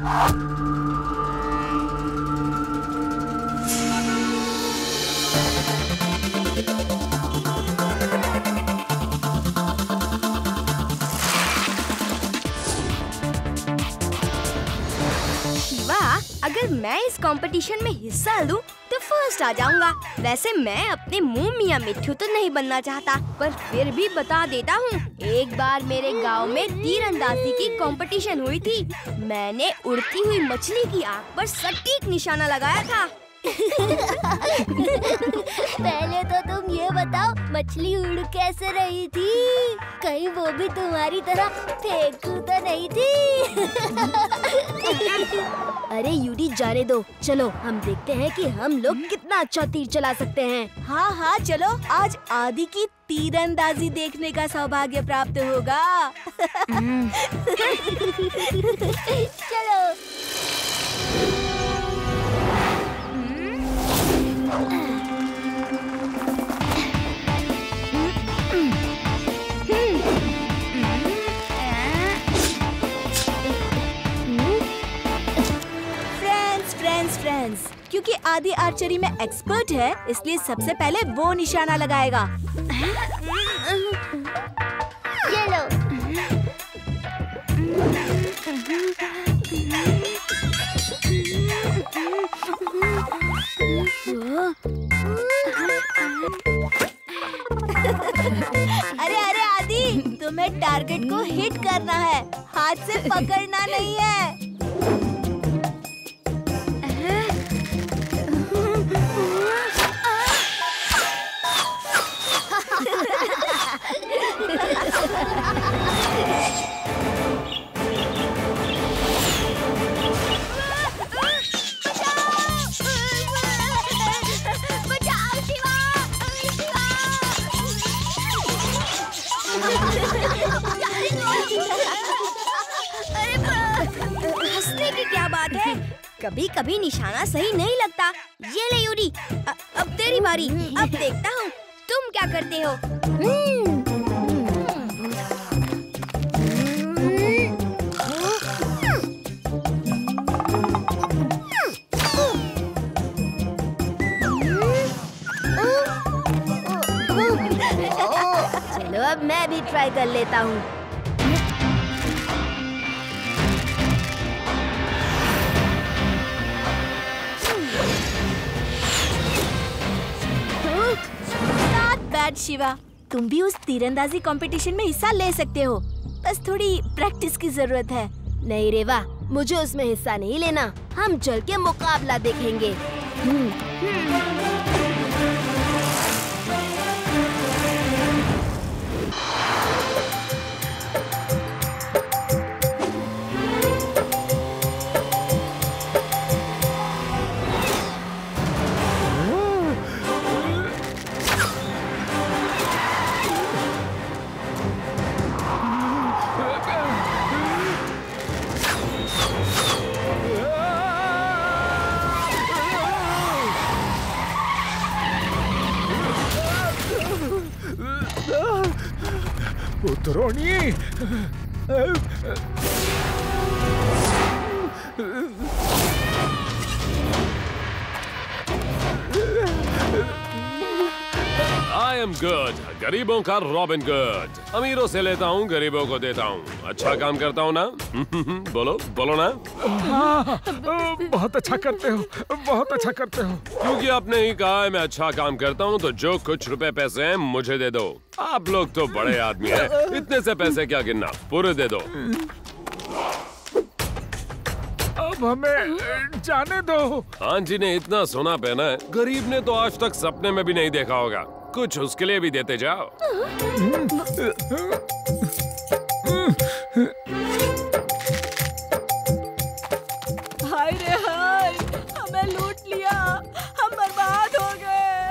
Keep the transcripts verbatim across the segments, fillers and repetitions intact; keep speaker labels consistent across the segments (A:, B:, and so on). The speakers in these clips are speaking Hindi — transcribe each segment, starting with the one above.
A: अगर मैं इस कंपटीशन में हिस्सा लूं तो फर्स्ट आ जाऊंगा। वैसे मैं अपने मुंह मियां मिट्ठू तो नहीं बनना चाहता, पर फिर भी बता देता हूँ। एक बार मेरे गांव में तीरंदाजी की कंपटीशन हुई थी। मैंने उड़ती हुई मछली की आंख पर सटीक निशाना लगाया था।
B: पहले तो तुम ये बताओ, मछली उड़ कैसे रही थी? कहीं वो भी तुम्हारी तरह फेंकू तो नहीं थी?
C: अरे यूडी, जाने दो। चलो हम देखते हैं कि हम लोग कितना अच्छा तीर चला सकते हैं।
D: हाँ हाँ चलो, आज आदि की तीरंदाजी देखने का सौभाग्य प्राप्त होगा।
B: चलो।
D: फ्रेंड्स, क्योंकि आदि आर्चरी में एक्सपर्ट है, इसलिए सबसे पहले वो निशाना लगाएगा।
B: ये लो।
D: अरे अरे आदि, तुम्हें टारगेट को हिट करना है, हाथ से पकड़ना नहीं है।
A: हंसने की क्या बात है? कभी कभी निशाना सही नहीं लगता। ये ले यूडी, अब तेरी बारी। अब देखता हूँ तुम क्या करते हो।
C: चलो अब मैं भी ट्राई कर लेता हूँ।
D: बैड शिवा, तुम भी उस तीरंदाजी कंपटीशन में हिस्सा ले सकते हो, बस थोड़ी प्रैक्टिस की जरूरत है।
C: नहीं रेवा, मुझे उसमें हिस्सा नहीं लेना। हम चल के मुकाबला देखेंगे।
E: पुत्रोनी,
F: आई एम गुड, गरीबों का रॉबिन गुड। अमीरों से लेता हूँ, गरीबों को देता हूँ। अच्छा काम करता हूँ ना? बोलो बोलो ना।
E: हाँ, बहुत अच्छा करते हो, बहुत अच्छा करते हो।
F: क्योंकि आपने ही कहा है मैं अच्छा काम करता हूँ, तो जो कुछ रुपए पैसे हैं मुझे दे दो। आप लोग तो बड़े आदमी हैं, इतने से पैसे क्या गिनना, पूरे दे दो।
E: अब हमें जाने दो।
F: हाँ जी ने इतना सोना पहना है, गरीब ने तो आज तक सपने में भी नहीं देखा होगा। कुछ उसके लिए भी देते जाओ।
D: हाय रे हाय, हमें लूट लिया, हम बर्बाद हो गए।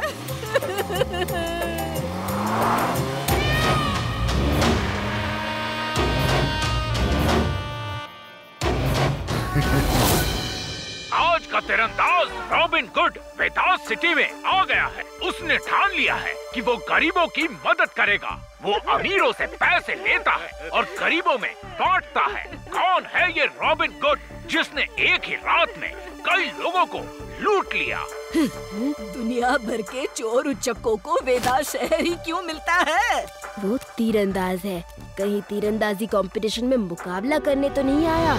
G: आज का तीरंदाज रॉबिन गुड वेदास सिटी में आ गया है। उसने ठान लिया है कि वो गरीबों की मदद करेगा। वो अमीरों से पैसे लेता है और गरीबों में बांटता है। कौन है ये रॉबिन गुड जिसने एक ही रात में कई लोगों को लूट लिया?
D: दुनिया भर के चोर उच्चकों को वेदास शहर ही क्यों मिलता है?
C: वो तीरंदाज है, कहीं तीरंदाजी कंपटीशन में मुकाबला करने तो नहीं आया।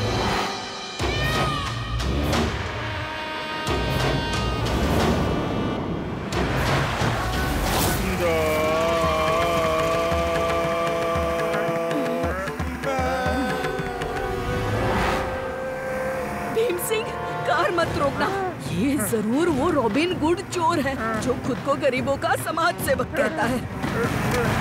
D: भीम सिंह, कार मत रोकना। ये जरूर वो रॉबिन गुड चोर है जो खुद को गरीबों का समाज सेवक कहता है।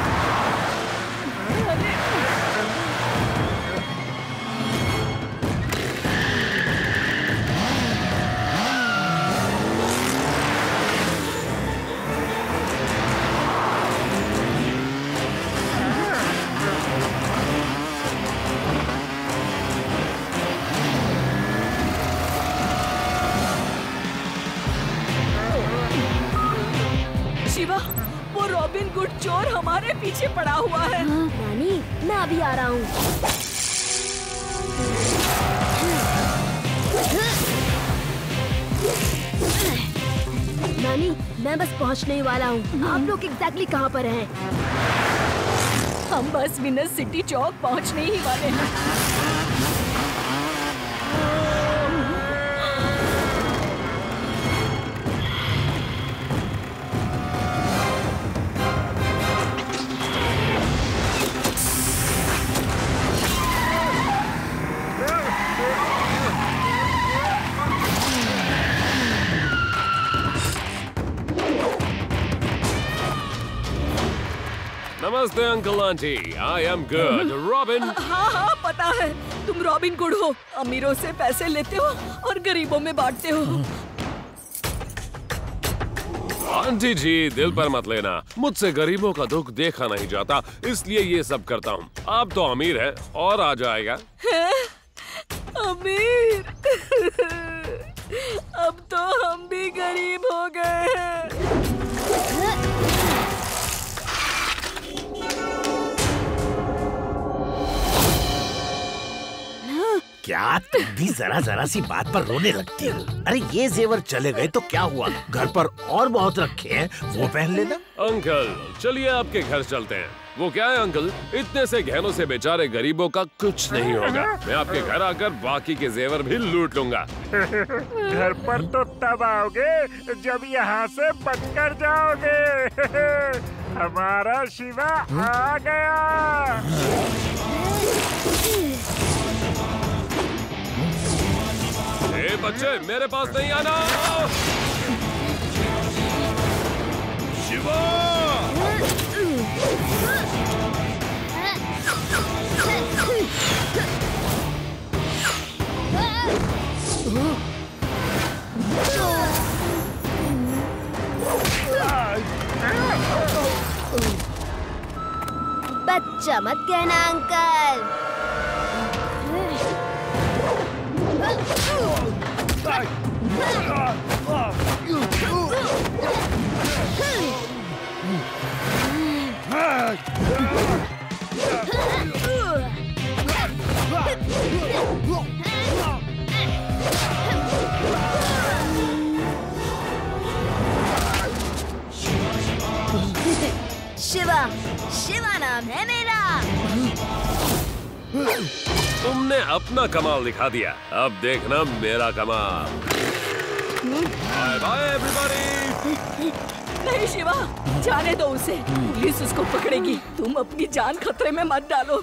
D: शिवा, वो रॉबिन गुड चोर हमारे पीछे पड़ा हुआ है।
C: हाँ, नानी, मैं अभी आ रहा हूँ। नानी, मैं बस पहुँचने ही वाला हूँ। आप लोग एग्जैक्टली कहाँ पर हैं?
D: हम बस विनर सिटी चौक पहुँचने ही वाले हैं।
F: नमस्ते uncle aunty, I am good. Robin.
D: हाँ हाँ पता है, तुम रॉबिन गुड हो। अमीरों से पैसे लेते हो और गरीबों में बांटते हो।
F: आंटी जी, दिल पर मत लेना। मुझसे गरीबों का दुख देखा नहीं जाता, इसलिए ये सब करता हूँ। आप तो अमीर है और आ जाएगा।
D: है? अमीर? अब तो हम भी गरीब हो गए हैं।
H: क्या तुम भी जरा जरा सी बात पर रोने लगती हो? अरे ये जेवर चले गए तो क्या हुआ? घर पर और बहुत रखे हैं, वो पहन लेना।
F: अंकल चलिए आपके घर चलते हैं। वो क्या है अंकल, इतने से गहनों से बेचारे गरीबों का कुछ नहीं होगा। मैं आपके घर आकर बाकी के जेवर भी लूट लूंगा।
E: घर पर तो तब आओगे जब यहाँ से बचकर जाओगे। हमारा शिवा आ गया।
F: ए बच्चे, मेरे पास नहीं आना। शिवा!
C: बच्चा मत कहना अंकल। शिवा, शिवा नाम है मेरा।
F: तुमने अपना कमाल दिखा दिया, अब देखना मेरा कमाल। Bye bye everybody.
D: नहीं शिवा, जाने दो उसे, पुलिस उसको पकड़ेगी। तुम अपनी जान खतरे में मत डालो।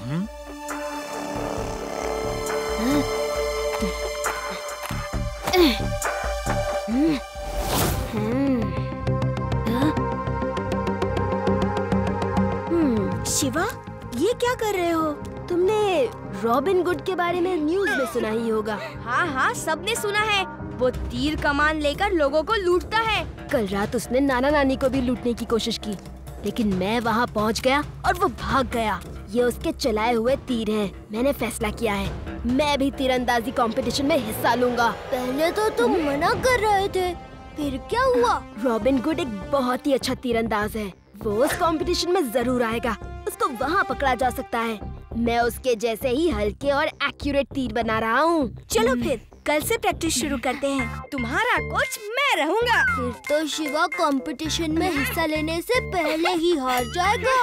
C: शिवा, ये क्या कर रहे हो? तुमने रॉबिन गुड के बारे में न्यूज़ में सुना ही होगा।
A: हाँ हाँ, सबने सुना है। वो तीर कमान लेकर लोगों को लूटता है।
C: कल रात उसने नाना नानी को भी लूटने की कोशिश की, लेकिन मैं वहाँ पहुँच गया और वो भाग गया। ये उसके चलाए हुए तीर हैं। मैंने फैसला किया है, मैं भी तीरंदाजी कंपटीशन में हिस्सा लूंगा।
B: पहले तो तुम मना कर रहे थे, फिर क्या हुआ?
C: रॉबिन गुड एक बहुत ही अच्छा तीरंदाज है। वो उस कंपटीशन में जरूर आएगा। उसको वहाँ पकड़ा जा सकता है। मैं उसके जैसे ही हल्के और एक्यूरेट तीर बना रहा हूँ।
A: चलो फिर कल से प्रैक्टिस शुरू करते हैं। तुम्हारा कोच मैं रहूँगा।
B: फिर तो शिवा कंपटीशन में हिस्सा लेने से पहले ही हार जाएगा।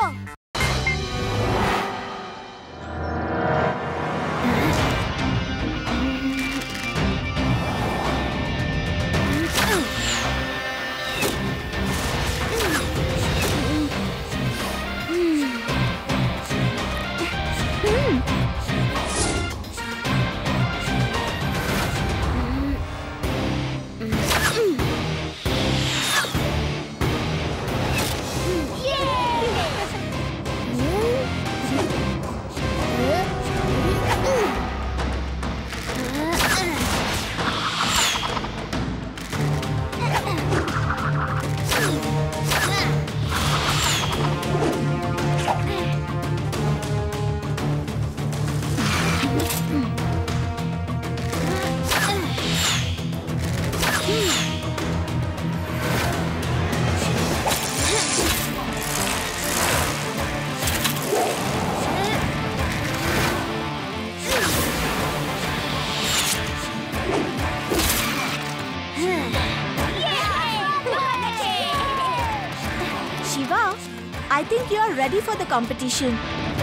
A: I think you are ready for the competition.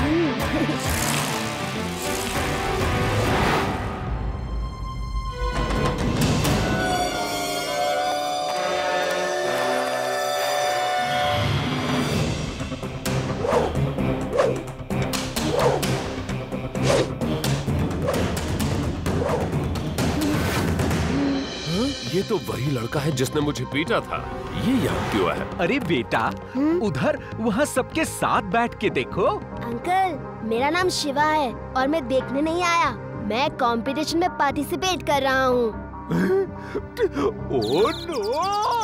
F: ये तो वही लड़का है जिसने मुझे पीटा था। ये यहाँ क्यों है?
I: अरे बेटा, उधर वहाँ सबके साथ बैठ के देखो।
C: अंकल, मेरा नाम शिवा है और मैं देखने नहीं आया। मैं कंपटीशन में पार्टिसिपेट कर रहा हूँ।
I: Oh no!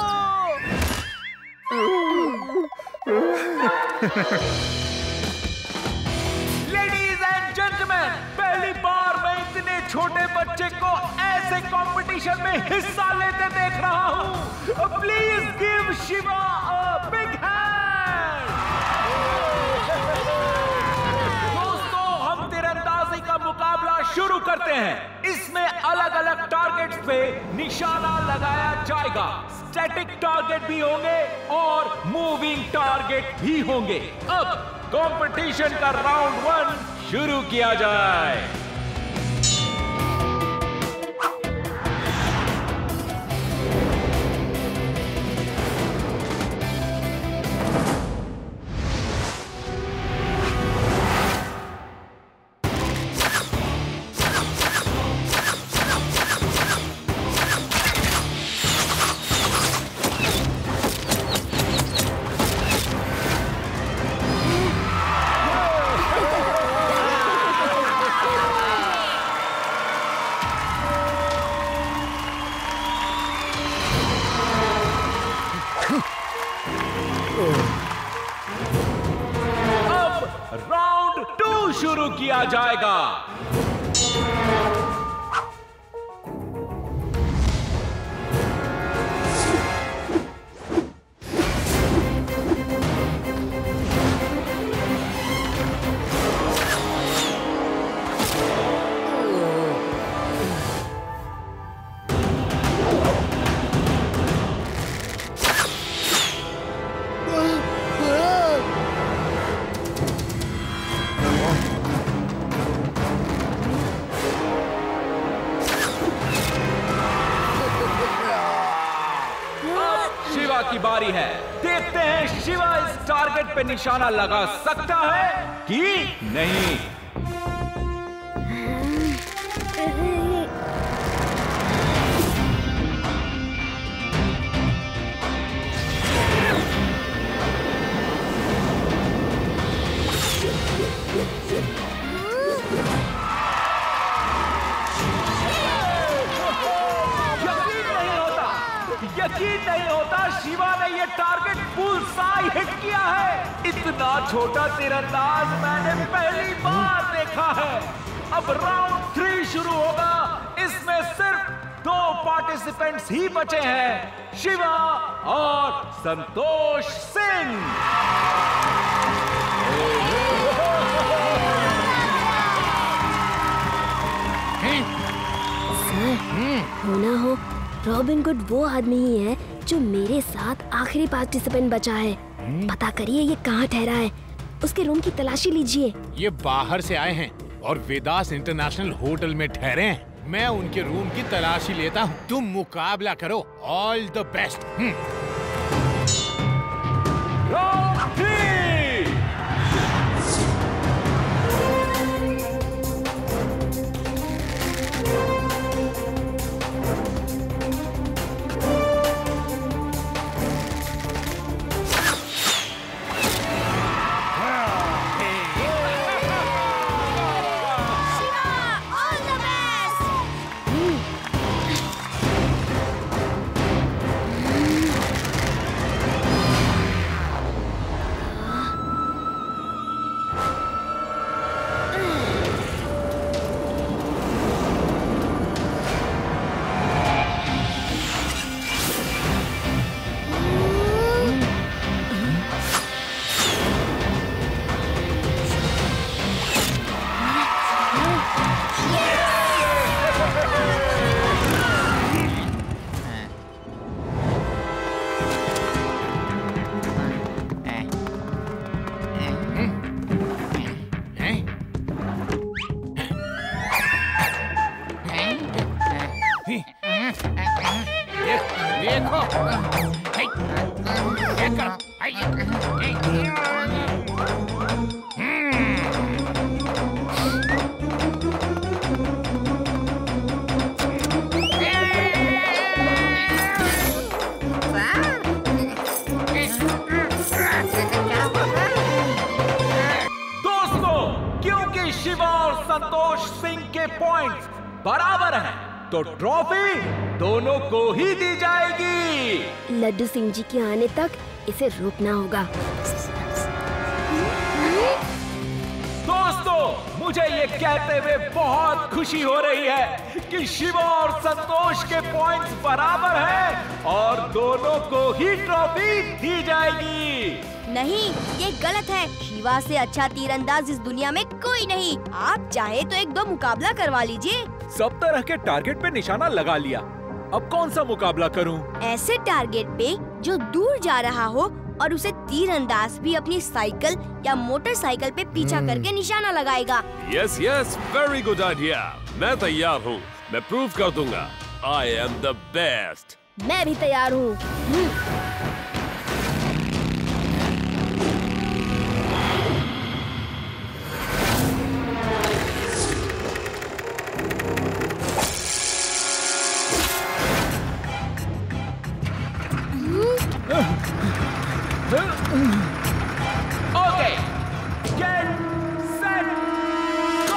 I: Ladies and gentleman, पहली बार मैं इतने छोटे बच्चे को ऐसे कंपटीशन में हिस्सा लेते देख रहा हूँ। Please give Shiva a big hand. दोस्तों, हम तीरंदाजी का मुकाबला शुरू करते हैं। इसमें अलग अलग टारगेट्स पे निशाना लगाया जाएगा। स्टैटिक टारगेट भी होंगे और मूविंग टारगेट भी होंगे। अब कंपटीशन का राउंड वन शुरू किया जाए। राउंड टू शुरू किया जाएगा। की बारी है। देखते हैं शिवा इस टारगेट पे निशाना लगा सकता है कि नहीं। यकीन नहीं होता, शिवा ने ये टारगेट बुल्सआई हिट किया है। इतना छोटा तीरंदाज मैंने पहली बार देखा है। अब राउंड थ्री शुरू होगा। इसमें सिर्फ दो पार्टिसिपेंट्स ही बचे हैं, शिवा और संतोष सिंह।
C: हो ना हो, रॉबिन गुड वो आदमी ही है जो मेरे साथ आखिरी पार्टिसिपेंट बचा है। पता करिए ये कहाँ ठहरा है, उसके रूम की तलाशी लीजिए।
J: ये बाहर से आए हैं और वेदास इंटरनेशनल होटल में ठहरे हैं। मैं उनके रूम की तलाशी लेता हूँ, तुम मुकाबला करो। All the best.
I: बराबर है तो ट्रॉफी दोनों को ही दी जाएगी।
C: लड्डू सिंह जी के आने तक इसे रोकना होगा।
I: दोस्तों, मुझे ये कहते हुए बहुत खुशी हो रही है कि शिवा और संतोष के पॉइंट्स बराबर हैं और दोनों को ही ट्रॉफी दी जाएगी।
A: नहीं, ये गलत है। शिवा से अच्छा तीरंदाज इस दुनिया में कोई नहीं। आप चाहे तो एक दो मुकाबला करवा लीजिए।
I: सब तरह के टारगेट पे निशाना लगा लिया, अब कौन सा मुकाबला करूं?
A: ऐसे टारगेट पे जो दूर जा रहा हो और उसे तीरंदाज भी अपनी साइकिल या मोटरसाइकिल पे पीछा करके निशाना लगाएगा।
F: Yes yes, very good idea. मैं तैयार हूँ, मैं प्रूव कर दूंगा। I am the best.
C: मैं भी तैयार हूँ।
I: Okay, get set, go!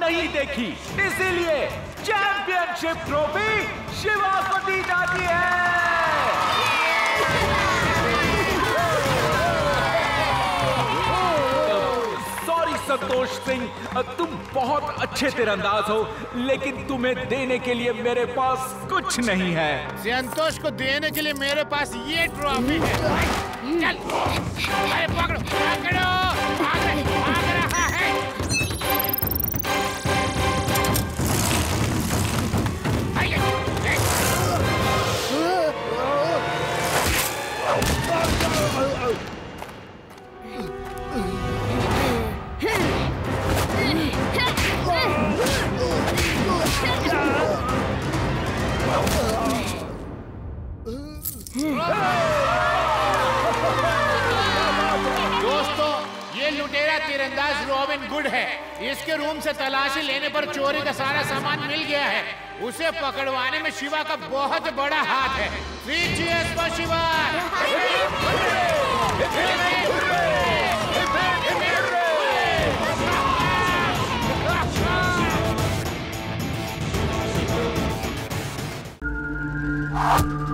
I: नहीं देखी, इसीलिए चैंपियनशिप ट्रॉफी शिवा को दी जाती है। सॉरी संतोष सिंह, तुम बहुत अच्छे तीरंदाज हो, लेकिन तुम्हें देने के लिए मेरे पास कुछ नहीं है।
J: संतोष को देने के लिए मेरे पास ये ट्रॉफी है। चल, अरे पकड़ो, पकड़ो, भाग भाग रहा है। दोस्तों, ये लुटेरा तीरंदाज रॉबिन गुड है। इसके रूम से तलाशी लेने पर चोरी का सारा सामान मिल गया है। उसे पकड़वाने में शिवा का बहुत बड़ा हाथ है। Three cheers for Shiva.
B: you